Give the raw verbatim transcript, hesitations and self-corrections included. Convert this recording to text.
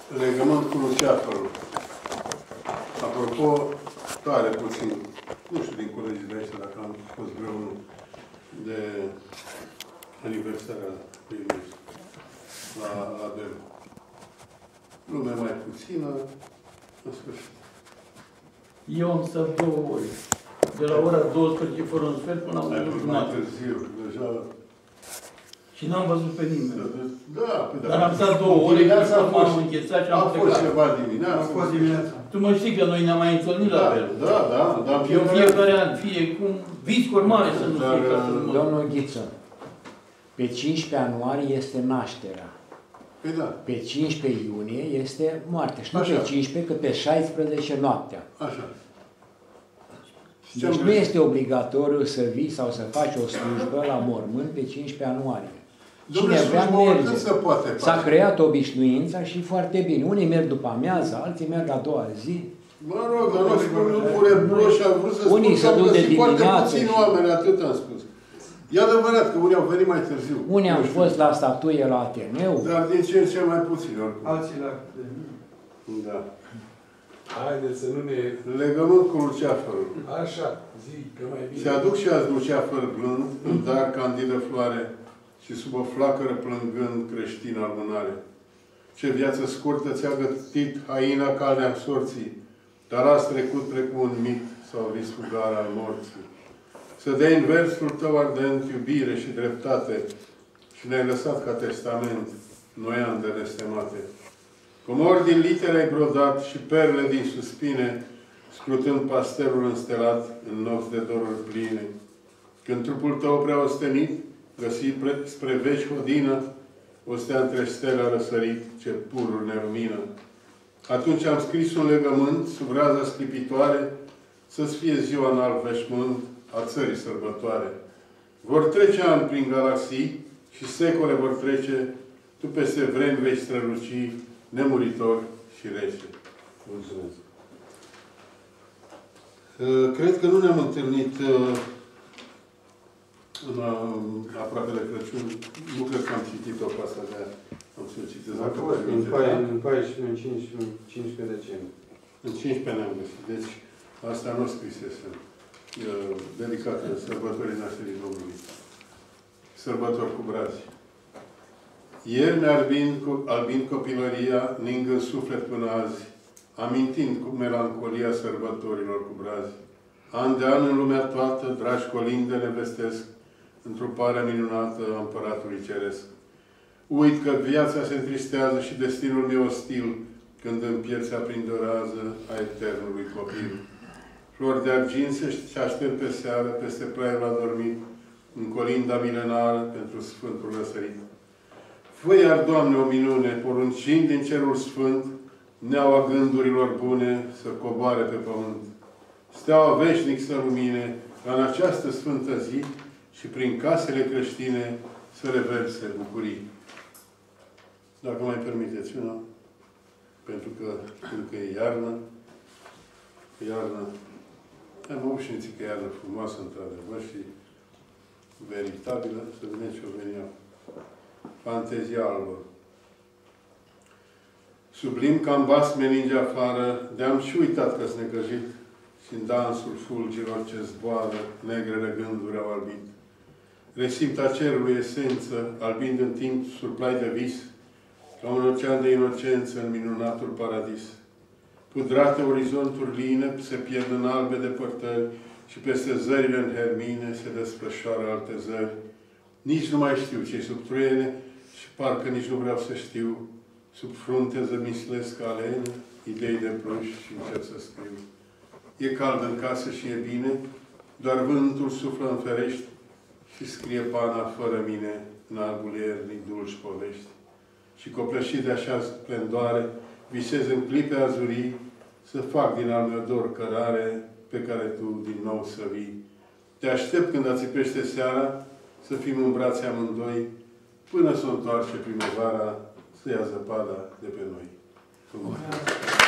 legământ cu Luceafărul. Apropo, tare puțin, nu știu din colegii de aici, dacă am fost vreunul de aniversarea lui la, la Bel. Lume mai puțină, în sfârșit. Eu am stat două ore. De la ora douăsprezece fără un sfert până la ora jumătate. Târziu, deja... Și n-am văzut pe nimeni. Da, pe da. Dar am stat două ore, că m-am închețat și am plecat. A fost ceva dimineața. A fost dimineața. Tu mă știi că noi ne-am mai întâlnit la Bel. Da, da, da. Eu fiecare an, fie cum, viscuri mare să nu fie ca să nu mă... Domnul Ghiță, pe cincisprezece ianuarie este nașterea. Păi da. Pe cincisprezece iunie este moartea. Și nu Așa. pe cincisprezece, cât pe șaisprezece noaptea. Așa. Deci nu este obligatoriu să vii sau să faci o slujbă la mormânt pe cincisprezece ianuarie. Cine vrea merge. S-a creat obișnuința și foarte bine. Unii merg după amiază, alții merg a doua zi. Mă rog, dar nu spun lucruri broși, am vrut să spun unii că am găsit foarte puțini și... oameni, atât am spus. E adevărat că unii au venit mai târziu. Unii au fost la statuie la Ateneu. Dar din ce în ce mai puțini, oricum. Alții la... Da. Haideți să nu ne... Legământ cu Luceafărul. Așa, zic că mai bine. Se aduc și azi Luceafăr blând, în dar candidă floare, și sub o flacără plângând creștin almânare. Ce viață scurtă ți-a gătit haina calea sorții, dar azi trecut precum un mit sau riscul gara al morții. Să dea în versul tău ardent iubire și dreptate și ne-ai lăsat ca testament noi ani de nestemate. Comori din litere ai brodat și perle din suspine, scrutând pastelul înstelat în nopți de doruri pline. Când trupul tău prea ostenit, găsi spre veci hodină, o stea între stele a răsărit, ce pururi ne lumină. Atunci am scris un legământ sub raza sclipitoare, să-ți fie ziua în alb veșmânt a țării sărbătoare. Vor trece ani prin galaxii și secole vor trece, tu peste vremi vei străluci, nemuritor și rece. Mulțumesc. Cred că nu ne-am întâlnit în aproape de Crăciun. Nu cred că am citit-o pe asta de-aia. Am să o citesc. În paisprezece, în cincisprezece decembrie. În cincisprezece ne-am găsit. Deci, asta nu scrisesem. Dedicată sărbătorii nașterii Domnului. Sărbători cu brazi. Ieri mi-albind albind copilăria, ning în suflet până azi, amintind cu melancolia sărbătorilor cu brazi. An de an în lumea toată, dragi colinde ne vestesc, întruparea minunată a Împăratului Ceresc. Uit că viața se întristează și destinul meu ostil, când în pierd se aprinde o rază a eternului copil. Flori de argint se aștept pe seară, peste plaiul adormit, în colinda milenară pentru Sfântul răsărit. Fă iar, Doamne, o minune, poruncind din cerul sfânt, neaua gândurilor bune să coboare pe pământ. Steaua veșnic să lumine, ca în această sfântă zi și prin casele creștine să reverse bucurii. Dacă mai permiteți una, pentru că încă e iarnă, iarnă, am avut și că e iarnă frumoasă, într-adevăr, și veritabilă, să vedem ce-o venea. Fantezia albă. Sublim ca în bas meninge afară, de-am și uitat că-s necăjit și în dansul fulgilor ce zboară, negrele gânduri au albit. Resimta cerului esență, albind în timp surplai de vis, ca un ocean de inocență în minunatul paradis. Pudrate orizonturi line se pierd în albe depărtări și peste zările în hermine se desfășoară alte zări. Nici nu mai știu ce-i sub truiene și parcă nici nu vreau să știu. Sub frunte zămislesc alene, idei de pluș și încep să scriu. E cald în casă și e bine, doar vântul suflă în ferești și scrie pana fără mine în albul iernii dulci povești. Și copleșit de așa splendoare, visez în clipe azurii să fac din al meu dor cărare pe care tu din nou să vii. Te aștept când ațipește seara să fim în brațe amândoi până să o întoarce primăvara să ia zăpada de pe noi. Frumos!